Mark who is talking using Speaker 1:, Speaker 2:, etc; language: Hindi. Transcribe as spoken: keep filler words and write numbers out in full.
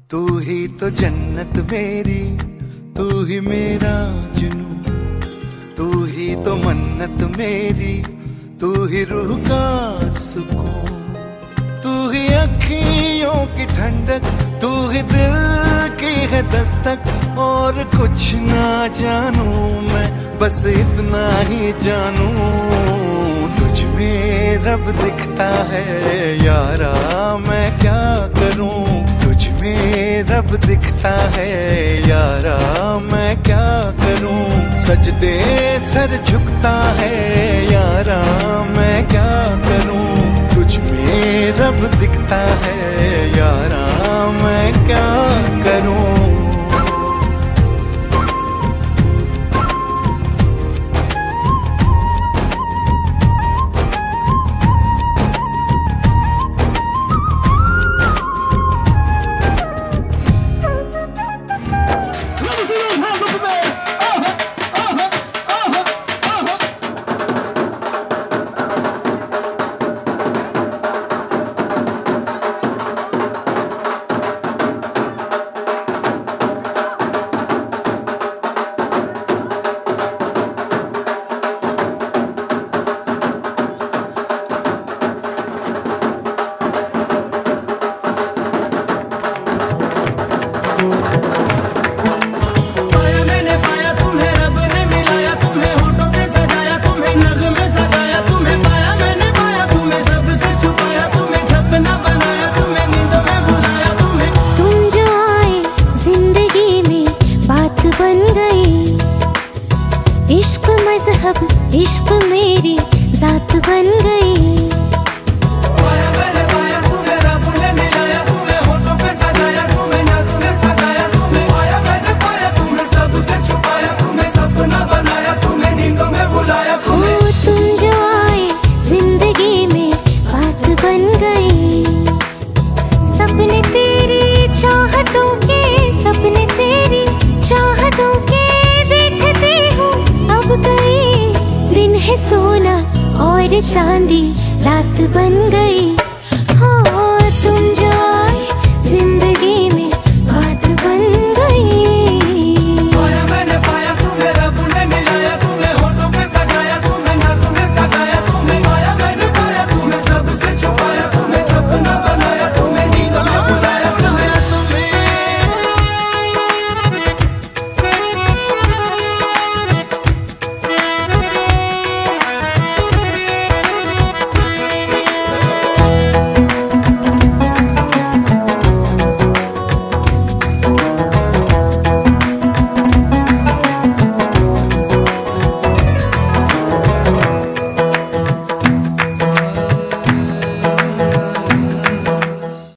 Speaker 1: तू ही तो जन्नत मेरी, तू ही मेरा जुनून, तू ही तो मन्नत मेरी, तू ही रूह का सुकून, तू ही अखियों की ठंडक, तू ही दिल की है दस्तक। और कुछ ना जानू मैं, बस इतना ही जानू, तुझ में रब दिखता है यारा, मैं क्या करूं। तुझ में रब दिखता है यारा, मैं क्या करूं। सजदे सर झुकता है यारा, मैं क्या करूं। तुझ में रब दिखता है यारा, मैं क्या करूं।
Speaker 2: इश्क मजहब, इश्क मेरी जात बन गई।
Speaker 3: पाया मैंने पाया तुम्हें, रब ने मिलाया तुम्हें, होठों पे सजाया तुम्हें, नग में सजाया तुम्हें। पाया मैंने पाया तुम्हें, सबसे छुपाया तुम्हें, सपना बनाया तुम्हें, नींदों में बुलाया तुम्हें।
Speaker 2: ओ तुम जो आए जिंदगी में बात बन गई। सपने तेरी चाहतों के, सपने तेरी चाहतों के देखते हूँ अब गई। दिन है सोना और चांदी रात बन गई।